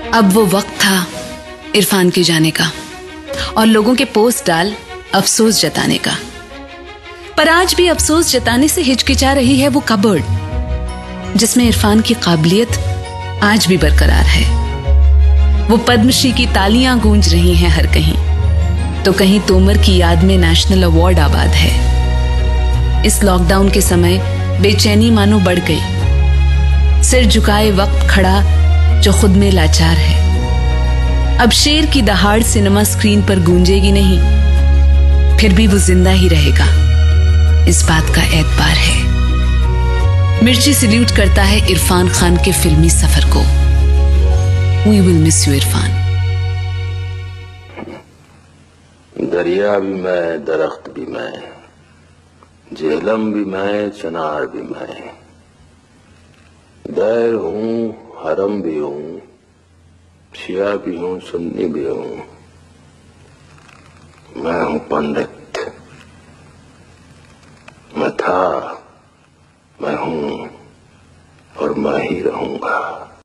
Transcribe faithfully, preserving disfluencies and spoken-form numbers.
अब वो वक्त था इरफान के जाने का और लोगों के पोस्ट डाल अफसोस जताने का। पर आज भी अफसोस जताने से हिचकिचा रही है वो कबर्ड जिसमें इरफान की काबिलियत आज भी बरकरार है। वो पद्मश्री की तालियां गूंज रही हैं हर कहीं, तो कहीं तोमर की याद में नेशनल अवार्ड आबाद है। इस लॉकडाउन के समय बेचैनी मानो बढ़ गई, सिर झुकाए वक्त खड़ा जो खुद में लाचार है। अब शेर की दहाड़ सिनेमा स्क्रीन पर गूंजेगी नहीं, फिर भी वो जिंदा ही रहेगा, इस बात का एतबार है। मिर्ची सल्यूट करता है इरफान खान के फिल्मी सफर को। We will miss you Irfan. दरिया भी मैं, दरख्त भी मैं, जेहलम भी मैं, चनार भी मैं, दैर हूं, हरम भी हूं, शिया भी हूं, सुन्नी भी हूं। मैं हूं पंडित, मैं था, मैं हूं और मैं ही रहूंगा।